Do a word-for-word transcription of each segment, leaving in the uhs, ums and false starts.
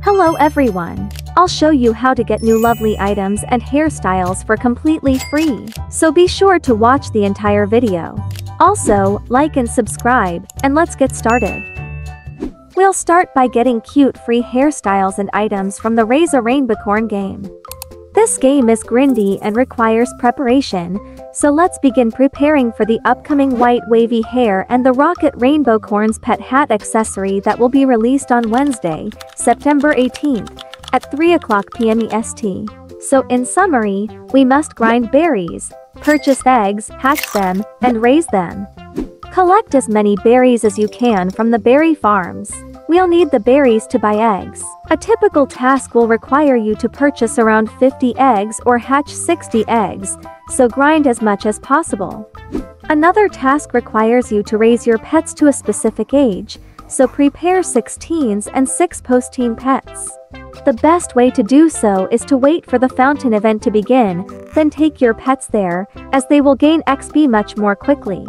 Hello everyone! I'll show you how to get new lovely items and hairstyles for completely free, so be sure to watch the entire video. Also, like and subscribe, and let's get started. We'll start by getting cute free hairstyles and items from the Raise a Rainbocorn game. This game is grindy and requires preparation, so let's begin preparing for the upcoming white wavy hair and the Rocket Rainbocorns pet hat accessory that will be released on Wednesday, September eighteenth, at three o'clock p m E S T. So in summary, we must grind berries, purchase eggs, hatch them, and raise them. Collect as many berries as you can from the berry farms. We'll need the berries to buy eggs. A typical task will require you to purchase around fifty eggs or hatch sixty eggs, so grind as much as possible. Another task requires you to raise your pets to a specific age, so prepare six teens and six post-teen pets. The best way to do so is to wait for the fountain event to begin, then take your pets there, as they will gain X P much more quickly.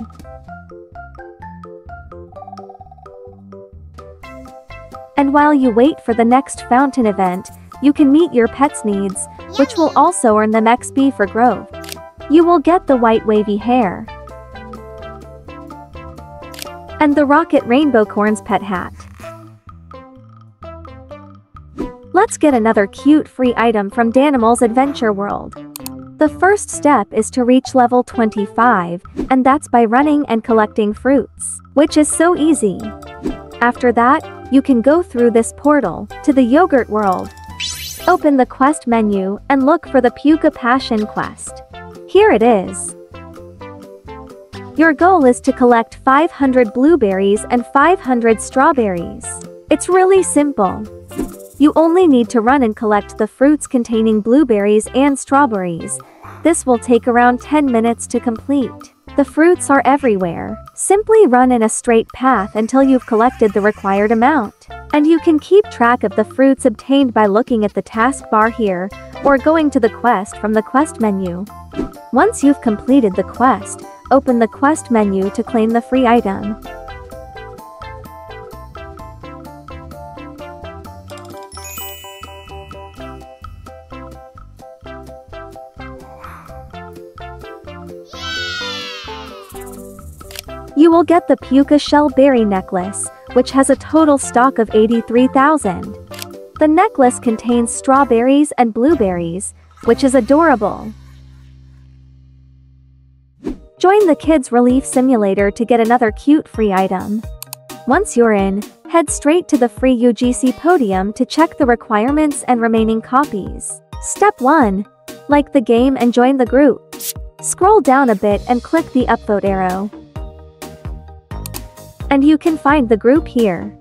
And while you wait for the next fountain event, you can meet your pet's needs, which will also earn them X P for growth. You will get the white wavy hair and the Rocket Rainbocorns pet hat. Let's get another cute free item from Danimals Adventure World. The first step is to reach level twenty-five, and that's by running and collecting fruits, which is so easy. After that, you can go through this portal to the Yogurt World. Open the quest menu and look for the Puka Passion quest. Here it is. Your goal is to collect five hundred blueberries and five hundred strawberries. It's really simple. You only need to run and collect the fruits containing blueberries and strawberries. This will take around ten minutes to complete. The fruits are everywhere. Simply run in a straight path until you've collected the required amount. And you can keep track of the fruits obtained by looking at the taskbar here, or going to the quest from the quest menu. Once you've completed the quest, open the quest menu to claim the free item. You will get the Puka Shell Berry Necklace, which has a total stock of eighty-three thousand. The necklace contains strawberries and blueberries, which is adorable. Join the Kids Relief Simulator to get another cute free item. Once you're in, head straight to the free U G C podium to check the requirements and remaining copies. Step one. Like the game and join the group. Scroll down a bit and click the upvote arrow. And you can find the group here.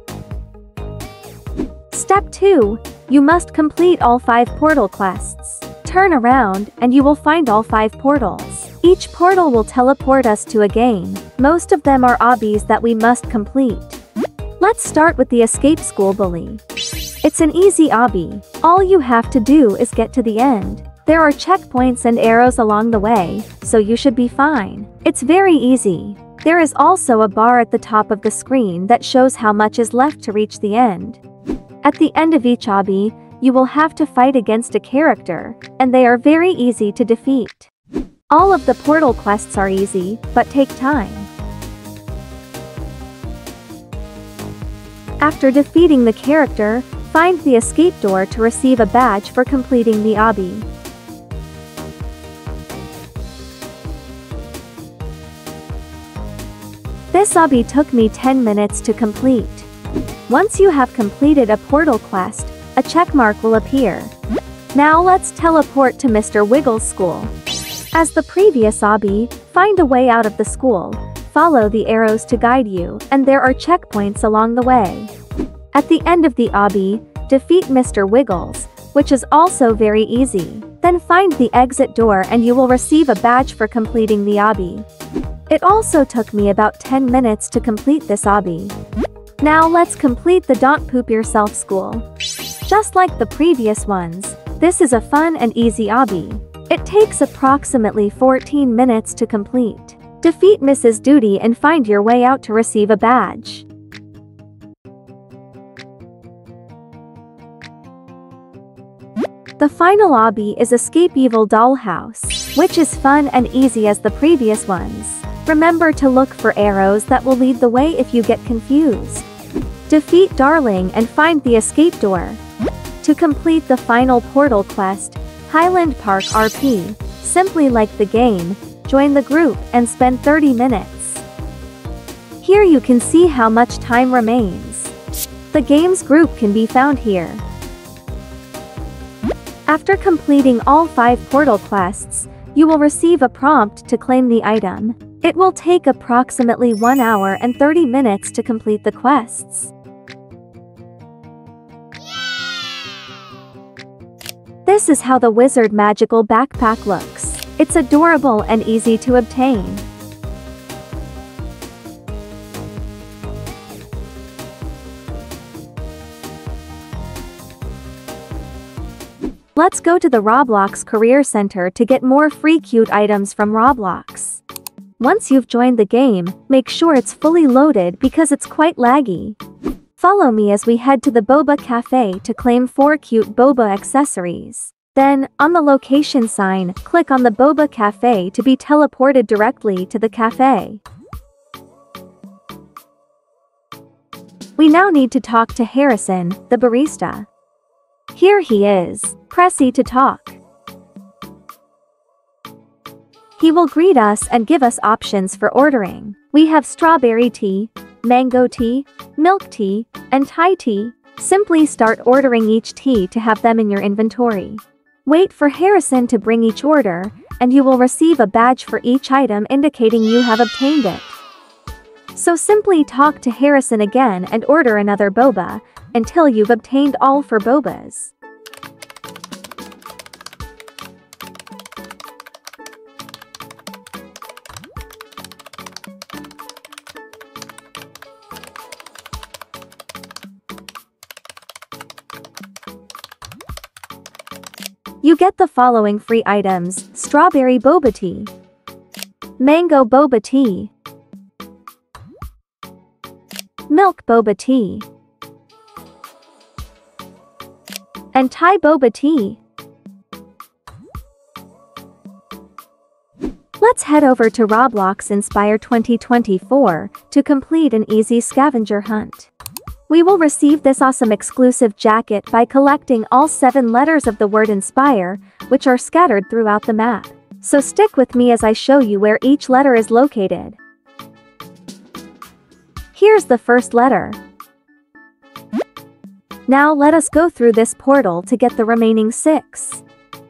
Step two. You must complete all five portal quests. Turn around, and you will find all five portals. Each portal will teleport us to a game. Most of them are obbies that we must complete. Let's start with the Escape School Bully. It's an easy obby. All you have to do is get to the end. There are checkpoints and arrows along the way, so you should be fine. It's very easy. There is also a bar at the top of the screen that shows how much is left to reach the end. At the end of each obby, you will have to fight against a character, and they are very easy to defeat. All of the portal quests are easy, but take time. After defeating the character, find the escape door to receive a badge for completing the obby. This obby took me ten minutes to complete. Once you have completed a portal quest, a checkmark will appear. Now let's teleport to Mister Wiggles' school. As the previous obby, find a way out of the school, follow the arrows to guide you, and there are checkpoints along the way. At the end of the obby, defeat Mister Wiggles, which is also very easy. Then find the exit door and you will receive a badge for completing the obby. It also took me about ten minutes to complete this obby. Now let's complete the Don't Poop Yourself school. Just like the previous ones, this is a fun and easy obby. It takes approximately fourteen minutes to complete. Defeat Missus Duty and find your way out to receive a badge. The final obby is Escape Evil Dollhouse, which is fun and easy as the previous ones. Remember to look for arrows that will lead the way if you get confused. Defeat Darling and find the escape door. To complete the final portal quest, Highland Park R P, simply like the game, join the group and spend thirty minutes. Here you can see how much time remains. The game's group can be found here. After completing all five portal quests, you will receive a prompt to claim the item. It will take approximately one hour and thirty minutes to complete the quests. This is how the Wizard Magical Backpack looks. It's adorable and easy to obtain. Let's go to the Roblox Career Center to get more free cute items from Roblox. Once you've joined the game, make sure it's fully loaded because it's quite laggy. Follow me as we head to the Boba Cafe to claim four cute boba accessories. Then, on the location sign, click on the Boba Cafe to be teleported directly to the cafe. We now need to talk to Harrison, the barista. Here he is. Press E to talk. He will greet us and give us options for ordering. We have strawberry tea, mango tea, milk tea, and Thai tea. Simply start ordering each tea to have them in your inventory. Wait for Harrison to bring each order, and you will receive a badge for each item indicating you have obtained it. So simply talk to Harrison again and order another boba, until you've obtained all four bobas. You get the following free items: strawberry boba tea, mango boba tea, milk boba tea, and Thai boba tea. Let's head over to Roblox Inspire twenty twenty-four to complete an easy scavenger hunt. We will receive this awesome exclusive jacket by collecting all seven letters of the word Inspire, which are scattered throughout the map. So stick with me as I show you where each letter is located. Here's the first letter. Now let us go through this portal to get the remaining six.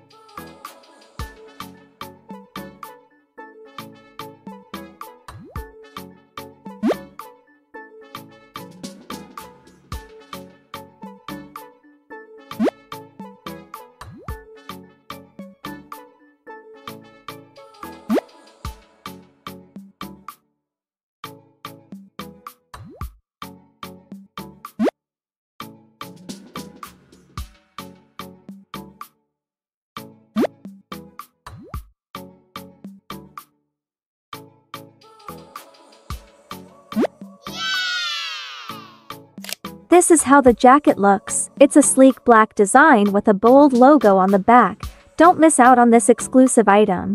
This is how the jacket looks. It's a sleek black design with a bold logo on the back. Don't miss out on this exclusive item.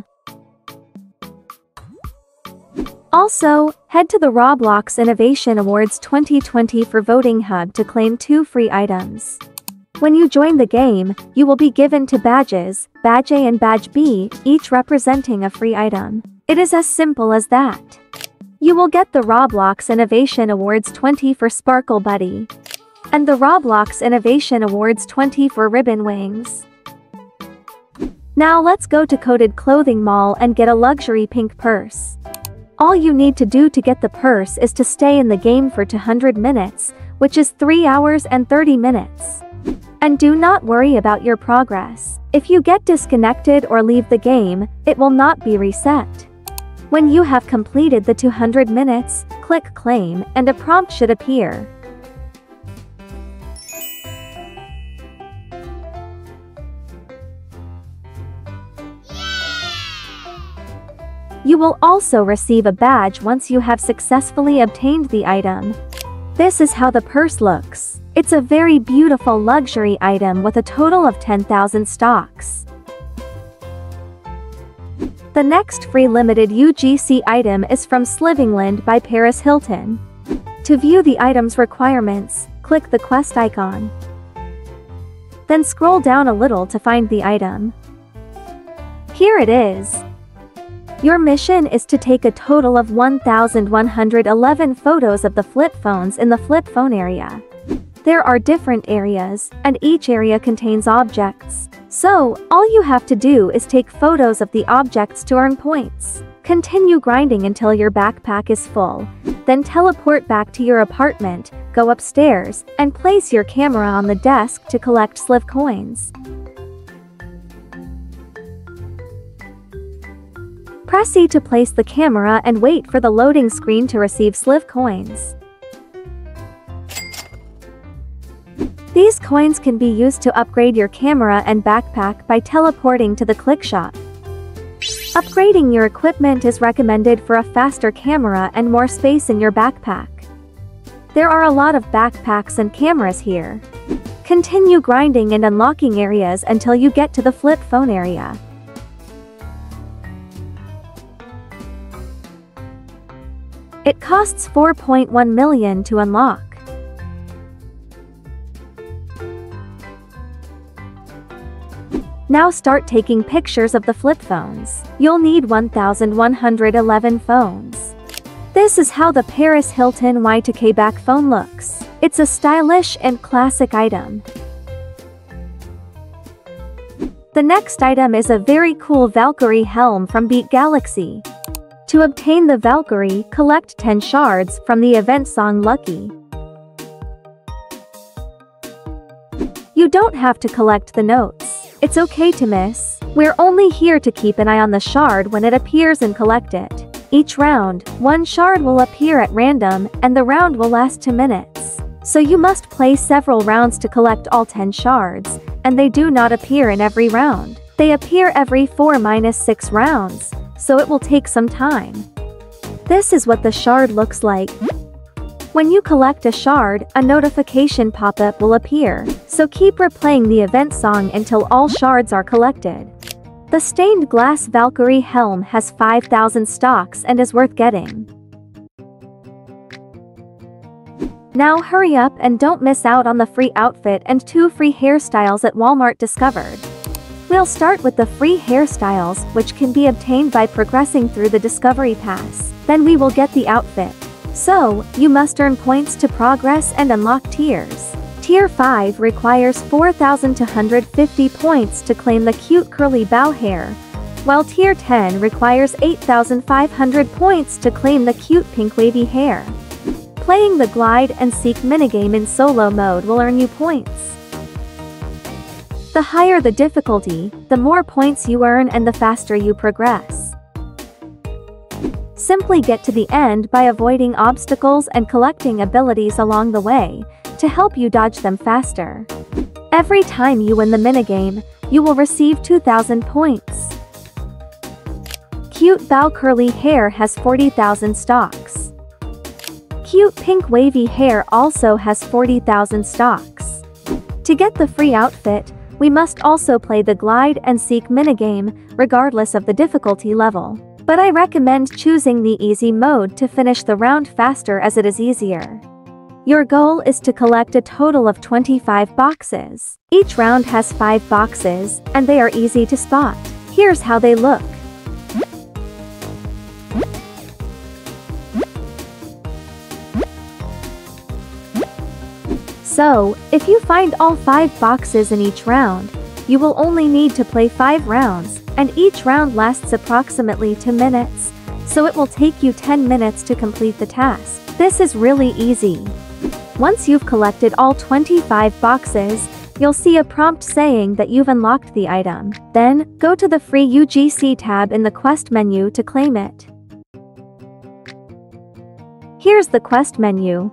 Also, head to the Roblox Innovation Awards twenty twenty for Voting Hub to claim two free items. When you join the game, you will be given two badges, Badge A and Badge B, each representing a free item. It is as simple as that. You will get the Roblox Innovation Awards twenty for Sparkle Buddy, and the Roblox Innovation Awards twenty for Ribbon Wings. Now let's go to Coded Clothing Mall and get a luxury pink purse. All you need to do to get the purse is to stay in the game for two hundred minutes, which is three hours and thirty minutes. And do not worry about your progress. If you get disconnected or leave the game, it will not be reset. When you have completed the two hundred minutes, click Claim and a prompt should appear. You will also receive a badge once you have successfully obtained the item. This is how the purse looks. It's a very beautiful luxury item with a total of ten thousand stocks. The next free limited U G C item is from Slivingland by Paris Hilton. To view the item's requirements, click the quest icon. Then scroll down a little to find the item. Here it is. Your mission is to take a total of one thousand one hundred eleven photos of the flip phones in the flip phone area. There are different areas, and each area contains objects. So, all you have to do is take photos of the objects to earn points. Continue grinding until your backpack is full. Then teleport back to your apartment, go upstairs, and place your camera on the desk to collect Sliv coins. Press E to place the camera and wait for the loading screen to receive Sliv coins. These coins can be used to upgrade your camera and backpack by teleporting to the click shop. Upgrading your equipment is recommended for a faster camera and more space in your backpack. There are a lot of backpacks and cameras here. Continue grinding and unlocking areas until you get to the flip phone area. It costs four point one million to unlock. Now start taking pictures of the flip phones. You'll need one thousand one hundred eleven phones. This is how the Paris Hilton Y two K back phone looks. It's a stylish and classic item. The next item is a very cool Valkyrie helm from Beat Galaxy. To obtain the Valkyrie, collect ten shards from the event song Lucky. You don't have to collect the notes. It's okay to miss. We're only here to keep an eye on the shard when it appears and collect it. Each round, one shard will appear at random, and the round will last two minutes. So you must play several rounds to collect all ten shards, and they do not appear in every round. They appear every four minus six rounds, so it will take some time. This is what the shard looks like. When you collect a shard, a notification pop-up will appear, so keep replaying the event song until all shards are collected. The stained glass Valkyrie helm has five thousand stocks and is worth getting. Now hurry up and don't miss out on the free outfit and two free hairstyles at Walmart discovered. We'll start with the free hairstyles, which can be obtained by progressing through the Discovery Pass. Then we will get the outfit. So, you must earn points to progress and unlock tiers. Tier five requires four thousand two hundred fifty points to claim the cute curly bow hair, while Tier ten requires eight thousand five hundred points to claim the cute pink wavy hair. Playing the Glide and Seek minigame in solo mode will earn you points. The higher the difficulty, the more points you earn and the faster you progress. Simply get to the end by avoiding obstacles and collecting abilities along the way, to help you dodge them faster. Every time you win the minigame, you will receive two thousand points. Cute bow curly hair has forty thousand stocks. Cute pink wavy hair also has forty thousand stocks. To get the free outfit, we must also play the Glide and Seek minigame, regardless of the difficulty level. But I recommend choosing the easy mode to finish the round faster as it is easier. Your goal is to collect a total of twenty-five boxes. Each round has five boxes, and they are easy to spot. Here's how they look. So, if you find all five boxes in each round, you will only need to play five rounds, and each round lasts approximately two minutes, so it will take you ten minutes to complete the task. This is really easy. Once you've collected all twenty-five boxes, you'll see a prompt saying that you've unlocked the item. Then, go to the free U G C tab in the quest menu to claim it. Here's the quest menu.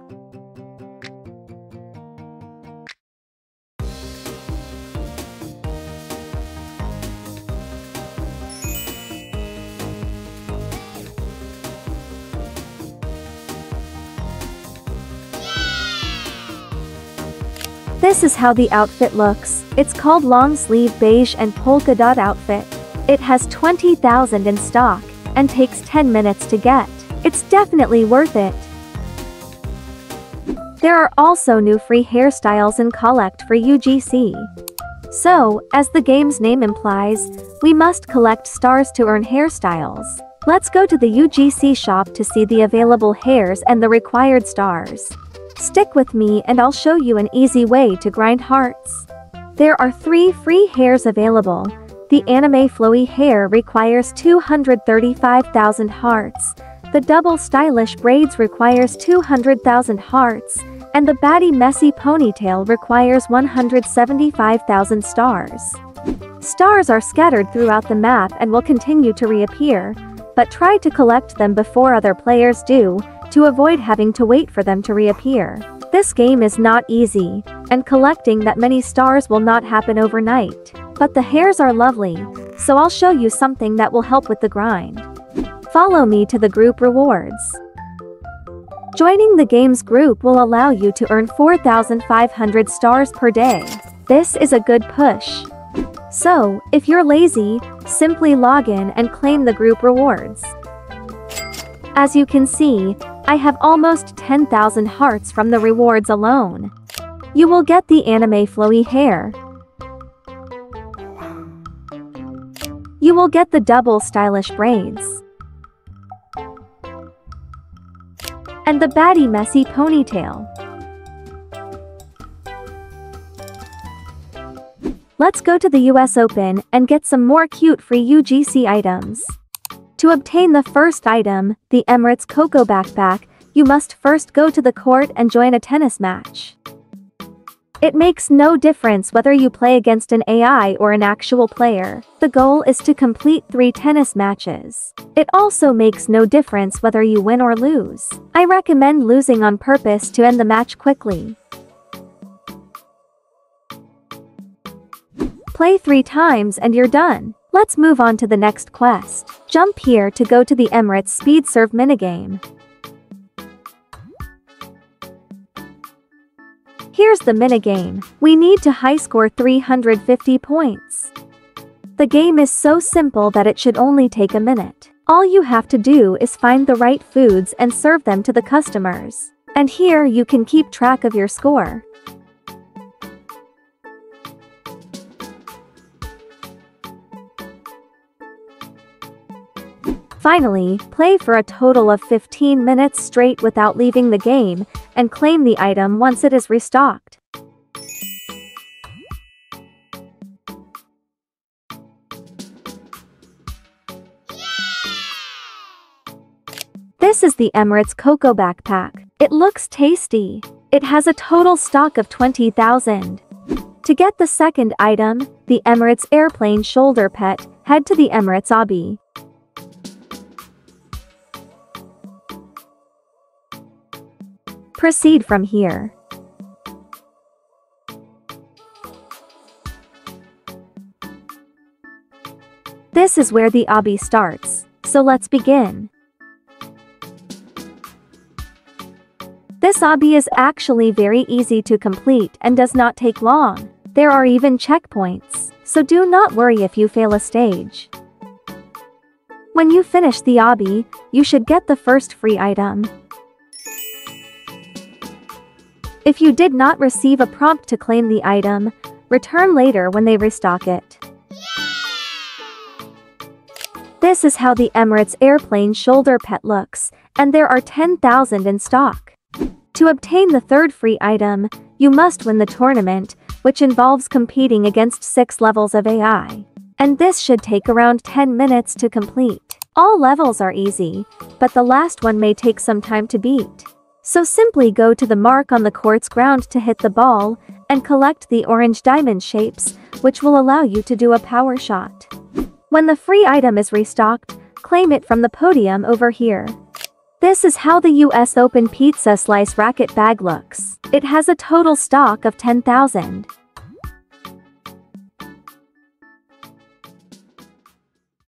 This is how the outfit looks. It's called long sleeve beige and polka dot outfit. It has twenty thousand in stock and takes ten minutes to get. It's definitely worth it. There are also new free hairstyles in Collect for U G C. So, as the game's name implies, we must collect stars to earn hairstyles. Let's go to the U G C shop to see the available hairs and the required stars. Stick with me and I'll show you an easy way to grind hearts. There are three free hairs available. The Anime Flowy hair requires two hundred thirty-five thousand hearts, the Double Stylish braids requires two hundred thousand hearts, and the Batty Messy ponytail requires one hundred seventy-five thousand stars. Stars are scattered throughout the map and will continue to reappear, but try to collect them before other players do, to avoid having to wait for them to reappear. This game is not easy, and collecting that many stars will not happen overnight. But the hairs are lovely, so I'll show you something that will help with the grind. Follow me to the group rewards. Joining the game's group will allow you to earn four thousand five hundred stars per day. This is a good push. So, if you're lazy, simply log in and claim the group rewards. As you can see, I have almost ten thousand hearts from the rewards alone. You will get the Anime Flowy hair. You will get the Double Stylish braids. And the Batty Messy ponytail. Let's go to the U S Open and get some more cute free U G C items. To obtain the first item, the Emirates Coco Backpack, you must first go to the court and join a tennis match. It makes no difference whether you play against an A I or an actual player. The goal is to complete three tennis matches. It also makes no difference whether you win or lose. I recommend losing on purpose to end the match quickly. Play three times and you're done. Let's move on to the next quest. Jump here to go to the Emirates Speed Serve minigame. Here's the minigame. We need to high score three hundred fifty points. The game is so simple that it should only take a minute. All you have to do is find the right foods and serve them to the customers. And here you can keep track of your score. Finally, play for a total of fifteen minutes straight without leaving the game, and claim the item once it is restocked. This is the Emirates Coco Backpack. It looks tasty. It has a total stock of twenty thousand. To get the second item, the Emirates Airplane Shoulder Pet, head to the Emirates Obby. Proceed from here. This is where the obby starts, so let's begin. This obby is actually very easy to complete and does not take long. There are even checkpoints, so do not worry if you fail a stage. When you finish the obby, you should get the first free item. If you did not receive a prompt to claim the item, return later when they restock it. This is how the Emirates Airplane Shoulder Pet looks, and there are ten thousand in stock. To obtain the third free item, you must win the tournament, which involves competing against six levels of A I. And this should take around ten minutes to complete. All levels are easy, but the last one may take some time to beat. So simply go to the mark on the court's ground to hit the ball, and collect the orange diamond shapes, which will allow you to do a power shot. When the free item is restocked, claim it from the podium over here. This is how the U S Open Pizza Slice Racket Bag looks. It has a total stock of ten thousand.